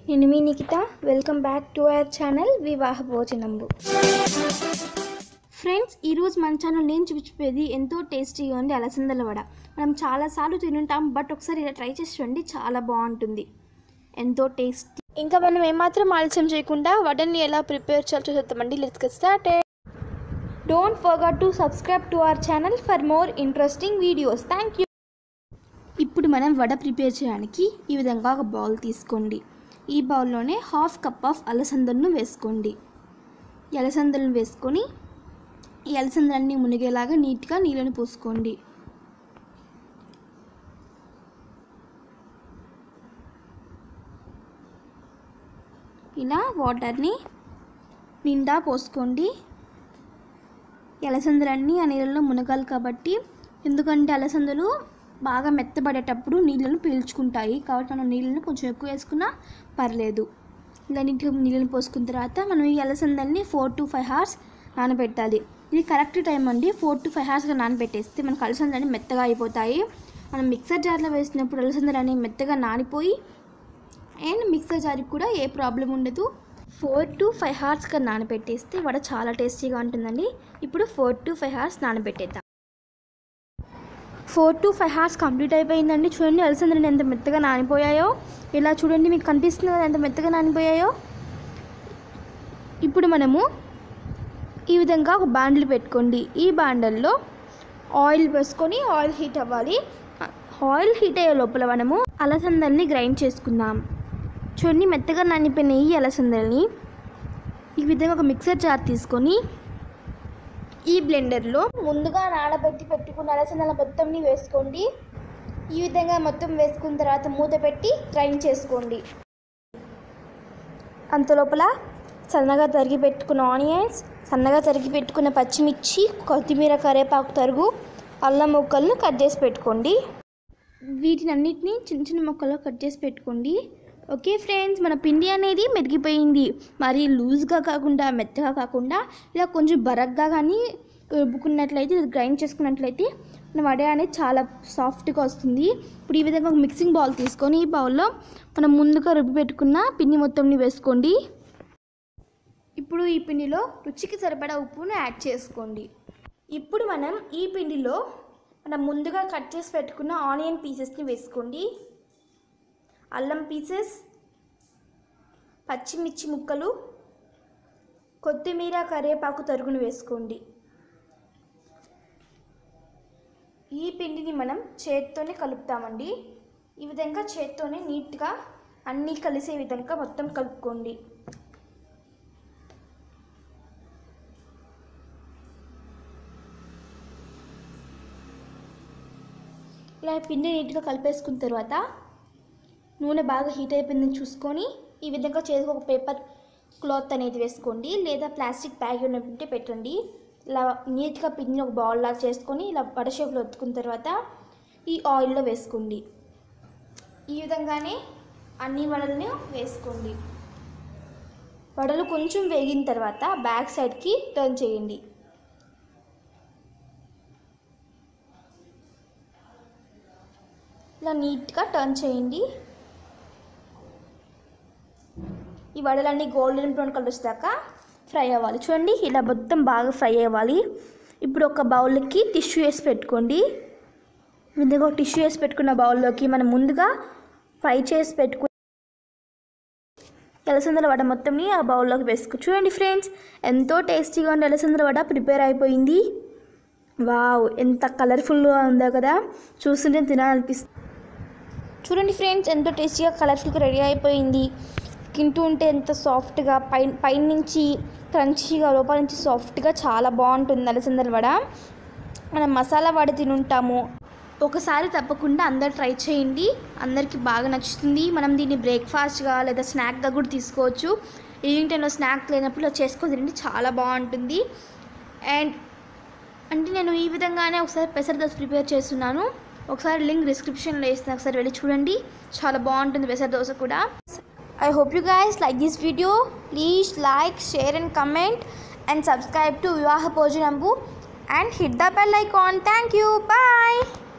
నేను మీ Nikhita. Welcome back to our channel Vivaha Bhojanambu. Friends, ఈరోజు మన ఛానల్ నేను చూపించేది ఎంతో టేస్టీగా ఉంది అలసందల వడ. మనం చాలాసార్లు తినుంటాం, బట్ ఒకసారి ఇలా ట్రై చేసి చూడండి, చాలా బాగుంటుంది, ఎంతో టేస్టీ. ఇంకా మనం ఏమాత్రం ఆలస్యం చేయకుండా వడని ఎలా ప్రిపేర్ చేయాలో చూసేద్దామండి. Let's get started. Don't forget to subscribe to our channel for more interesting videos. Thank you. ఇప్పుడు మనం వడ ప్రిపేర్ చేయడానికి ఈ విధంగా ఒక బౌల్ తీసుకోండి. ఈ బౌల్లోనే హాఫ్ కప్ ఆఫ్ అలసందలను వేసుకోండి. ఈ అలసందలను వేసుకొని ఈ అలసందలన్నీ మునిగేలాగా నీట్గా నీళ్ళని పోసుకోండి. ఇలా వాటర్ని నిండా పోసుకోండి. ఈ అలసందలన్నీ ఆ నీళ్ళలో మునగాలి కాబట్టి, ఎందుకంటే అలసందలు బాగా మెత్తబడేటప్పుడు నీళ్ళను పీల్చుకుంటాయి కాబట్టి మనం నీళ్ళని కొంచెం ఎక్కువ వేసుకున్నా పర్లేదు. ఇలా నీట్గా నీళ్ళని పోసుకున్న తర్వాత మనం ఈ అలసందల్ని 4 to 5 hours నానబెట్టాలి. ఇది కరెక్ట్ టైం అండి. 4 to 5 hours నానబెట్టేస్తే మనకు అలసందలు మెత్తగా అయిపోతాయి. మనం మిక్సర్ జార్లో వేసినప్పుడు అలసందలు అనేవి మెత్తగా నానిపోయి అండ్ మిక్సర్ జార్కి కూడా ఏ ప్రాబ్లం ఉండదు. 4 to 5 hours నానబెట్టేస్తే వడ చాలా టేస్టీగా ఉంటుందండి. ఇప్పుడు 4 to 5 hours నానబెట్టేద్దాం. 4 to 5 hours కంప్లీట్ అయిపోయిందండి. చూడండి అలసందలు ఎంత మెత్తగా నానిపోయాయో. ఇలా చూడండి, మీకు కనిపిస్తుంది కదా ఎంత మెత్తగా నానిపోయాయో. ఇప్పుడు మనము ఈ విధంగా ఒక బాండిల్ పెట్టుకోండి. ఈ బాండల్లో ఆయిల్ వేసుకొని ఆయిల్ హీట్ అవ్వాలి. ఆయిల్ హీట్ అయ్యే లోపల మనము అలసందల్ని గ్రైండ్ చేసుకుందాం. చూడండి, మెత్తగా నానిపోయిన ఈ అలసందల్ని ఈ విధంగా ఒక మిక్సర్ జార్ తీసుకొని ఈ బ్లెండర్లో ముందుగా నానబెట్టి పెట్టుకున్న అలసందల మొత్తంని వేసుకోండి. ఈ విధంగా మొత్తం వేసుకున్న తర్వాత మూత పెట్టి గ్రైండ్ చేసుకోండి. అంతలోపల సన్నగా తరిగి పెట్టుకున్న ఆనియన్స్, సన్నగా తరిగి పెట్టుకున్న పచ్చిమిర్చి, కొత్తిమీర, కరివేపాకు తరుగు, అల్లం ముక్కలను కట్ చేసి పెట్టుకోండి. వీటిని అన్నిటినీ చిన్న చిన్న ముక్కలు కట్ చేసి పెట్టుకోండి. ఓకే ఫ్రెండ్స్, మన పిండి అనేది మెరిగిపోయింది. మరి లూజ్గా కాకుండా మెత్తగా కాకుండా ఇలా కొంచెం బరగ్గా కానీ రుబ్బుకున్నట్లయితే, గ్రైండ్ చేసుకున్నట్లయితే మన వడ అనేది చాలా సాఫ్ట్గా వస్తుంది. ఇప్పుడు ఈ విధంగా ఒక మిక్సింగ్ బౌల్ తీసుకొని ఈ బౌల్లో మనం ముందుగా రుబ్బి పెట్టుకున్న పిండి మొత్తంని వేసుకోండి. ఇప్పుడు ఈ పిండిలో రుచికి సరిపడా ఉప్పును యాడ్ చేసుకోండి. ఇప్పుడు మనం ఈ పిండిలో మనం ముందుగా కట్ చేసి పెట్టుకున్న ఆనియన్ పీసెస్ని వేసుకోండి. అల్లం పీసెస్, పచ్చిమిర్చి ముక్కలు, కొత్తిమీర, కరివేపాకు తరుగును వేసుకోండి. ఈ పిండిని మనం చేత్తోనే కలుపుతామండి. ఈ విధంగా చేత్తోనే నీట్గా అన్నీ కలిసే విధంగా మొత్తం కలుపుకోండి. ఇలా పిండి నీట్గా కలిపేసుకున్న తర్వాత నూనె బాగా హీట్ అయిపోయిందని చూసుకొని ఈ విధంగా చేతికి ఒక పేపర్ క్లాత్ అనేది వేసుకోండి, లేదా ప్లాస్టిక్ బ్యాగ్ ఉంటే పెట్టండి. ఇలా నీట్గా పిండిని ఒక బౌల్ లాగా చేసుకొని ఇలా వడ షేప్లో ఒత్తుకున్న తర్వాత ఈ ఆయిల్లో వేసుకోండి. ఈ విధంగానే అన్ని వడలను వేసుకోండి. వడలు కొంచెం వేగిన తర్వాత బ్యాక్ సైడ్కి టర్న్ చేయండి. ఇలా నీట్గా టర్న్ చేయండి. ఈ వడలన్నీ గోల్డెన్ బ్రౌన్ కలర్ వచ్చాక ఫ్రై అవ్వాలి. చూడండి, ఇలా మొత్తం బాగా ఫ్రై అవ్వాలి. ఇప్పుడు ఒక బౌల్కి టిష్యూ వేసి పెట్టుకోండి. ముందుగా టిష్యూ వేసి పెట్టుకున్న బౌల్లోకి మనం ముందుగా ఫ్రై చేసి పెట్టుకుని అలసందల వడ మొత్తంని ఆ బౌల్లోకి వేసుకో. చూడండి ఫ్రెండ్స్, ఎంతో టేస్టీగా ఉండే అలసందల వడ ప్రిపేర్ అయిపోయింది. వావ్, ఎంత కలర్ఫుల్గా ఉందో కదా, చూస్తుంటే తినాలనిపిస్తుంది. చూడండి ఫ్రెండ్స్, ఎంతో టేస్టీగా కలర్ఫుల్గా రెడీ అయిపోయింది. తింటూ ఉంటే ఎంత సాఫ్ట్గా పైన నుంచి క్రంచీగా, లోపల నుంచి సాఫ్ట్గా చాలా బాగుంటుంది అలసందల వడ. మనం మసాలా వడ తినుంటాము. ఒకసారి తప్పకుండా అందరు ట్రై చేయండి, అందరికీ బాగా నచ్చుతుంది. మనం దీన్ని బ్రేక్ఫాస్ట్గా లేదా స్నాక్గా కూడా తీసుకోవచ్చు. ఈవినింగ్ టైంలో స్నాక్ లేనప్పుడు ఇలా చేసుకొని తినండి, చాలా బాగుంటుంది. అండ్ అంటే నేను ఈ విధంగానే ఒకసారి పెసర దోశ ప్రిపేర్ చేస్తున్నాను. ఒకసారి లింక్ డిస్క్రిప్షన్లో వేస్తాను, ఒకసారి వెళ్ళి చూడండి, చాలా బాగుంటుంది పెసర దోశ కూడా. I hope you guys like this video. Please like, share and comment and subscribe to Vivaha Bhojanambu and hit the bell icon. Thank you. Bye.